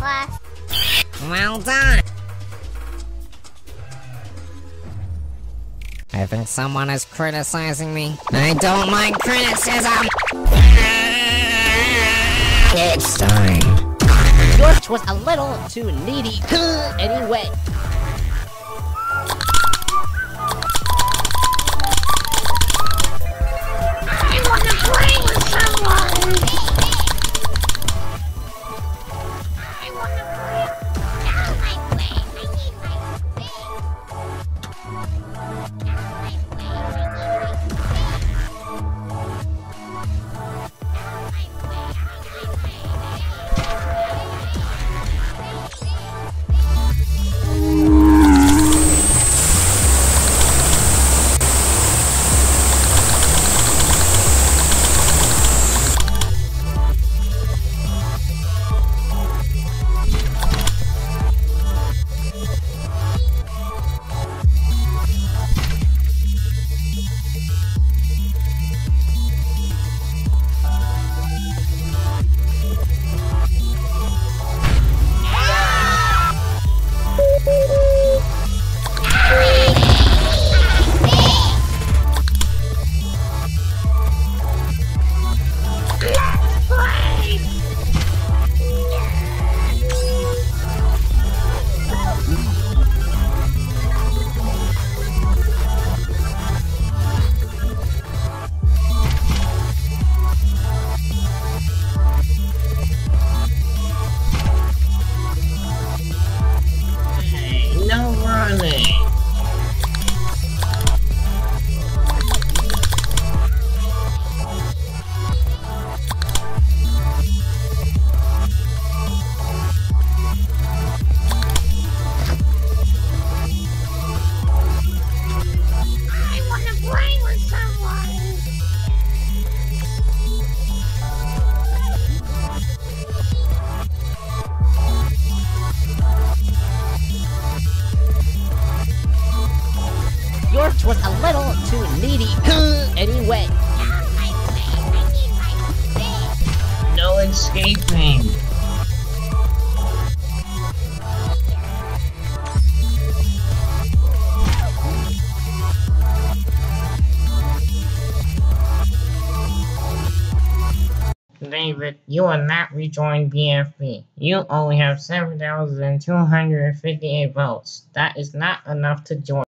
boss. Well done. I think someone is criticizing me. I don't like criticism. It's time. Yours was a little too needy. Anyway. I wanna play with someone. I wanna play. Out of my way. I need my space. Out of my way. I need my No running! I wanna play with someone. Yours was a little too needy. Anyway. Out of my way. I need my space. No escaping! David, you will not rejoin BFB. You only have 7,258 votes. That is not enough to join.